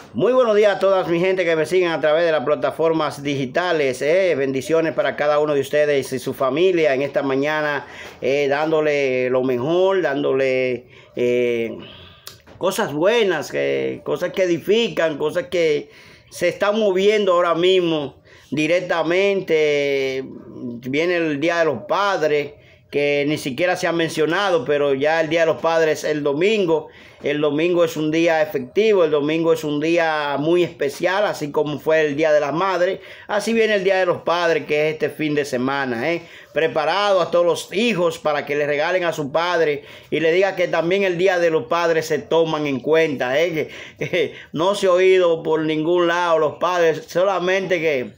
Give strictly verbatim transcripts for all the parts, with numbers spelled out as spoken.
Muy buenos días a todas mi gente que me siguen a través de las plataformas digitales. Eh. Bendiciones para cada uno de ustedes y su familia en esta mañana, eh, dándole lo mejor, dándole eh, cosas buenas, que, cosas que edifican, cosas que se están moviendo ahora mismo directamente. Viene el Día de los Padres, que ni siquiera se ha mencionado, pero ya el Día de los Padres es el domingo. El domingo es un día efectivo, el domingo es un día muy especial, así como fue el Día de las Madres. Así viene el Día de los Padres, que es este fin de semana, ¿eh? Preparado a todos los hijos para que le regalen a su padre y le diga que también el Día de los Padres se toman en cuenta, ¿eh? Que, que no se ha oído por ningún lado los padres, solamente que...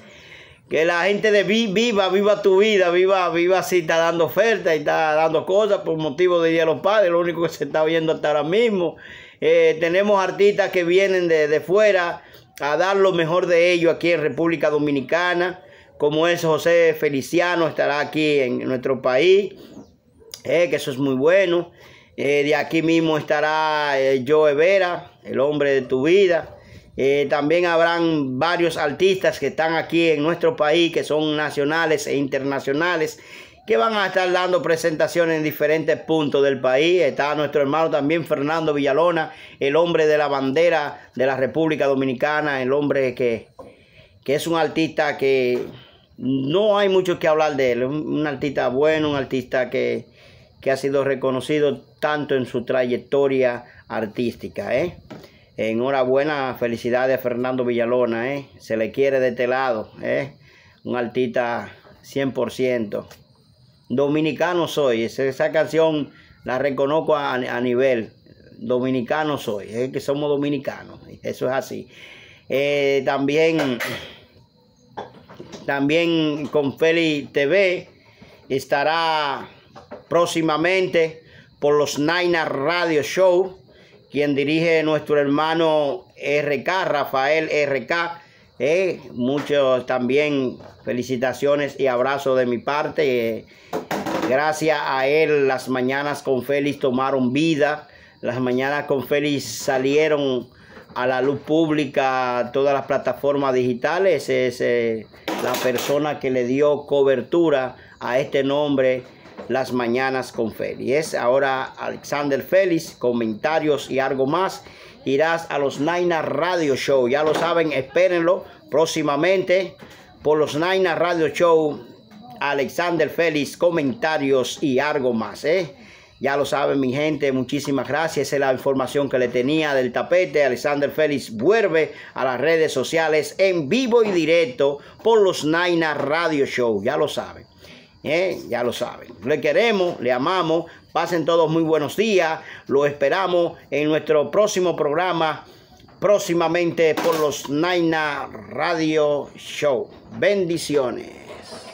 Que la gente de viva, viva tu vida, viva, viva así, está dando ofertas y está dando cosas por motivo de Día de los Padres, lo único que se está viendo hasta ahora mismo. Eh, tenemos artistas que vienen de, de fuera a dar lo mejor de ellos aquí en República Dominicana, como es José Feliciano, estará aquí en nuestro país, eh, que eso es muy bueno. Eh, de aquí mismo estará eh, Joe Vera, el hombre de tu vida. Eh, también habrán varios artistas que están aquí en nuestro país, que son nacionales e internacionales, que van a estar dando presentaciones en diferentes puntos del país. Está nuestro hermano también Fernando Villalona, el hombre de la bandera de la República Dominicana, el hombre que, que es un artista que no hay mucho que hablar de él, un artista bueno, un artista que, que ha sido reconocido tanto en su trayectoria artística, ¿eh? Enhorabuena, felicidades a Fernando Villalona, ¿eh? Se le quiere de este lado, ¿eh? Un artista cien por ciento. Dominicano soy, esa, esa canción la reconozco a, a nivel. Dominicano soy, ¿eh? Que somos dominicanos, eso es así. Eh, también, también con Feli T V estará próximamente por los Naina Radio Show, quien dirige nuestro hermano R K, Rafael R K. Eh, muchos también felicitaciones y abrazos de mi parte. Eh, gracias a él las mañanas con Félix tomaron vida. Las mañanas con Félix salieron a la luz pública todas las plataformas digitales. Es eh, la persona que le dio cobertura a este nombre, Las Mañanas con Félix. Es ahora Alexander Félix, comentarios y algo más. Irás a los Naina Radio Show. Ya lo saben, espérenlo próximamente por los Naina Radio Show. Alexander Félix, comentarios y algo más, ¿eh? Ya lo saben, mi gente, muchísimas gracias. Esa es la información que le tenía del tapete. Alexander Félix vuelve a las redes sociales en vivo y directo por los Naina Radio Show. Ya lo saben. Eh, ya lo saben, le queremos, le amamos, pasen todos muy buenos días, lo esperamos en nuestro próximo programa, próximamente por los Naina Radio Show. Bendiciones.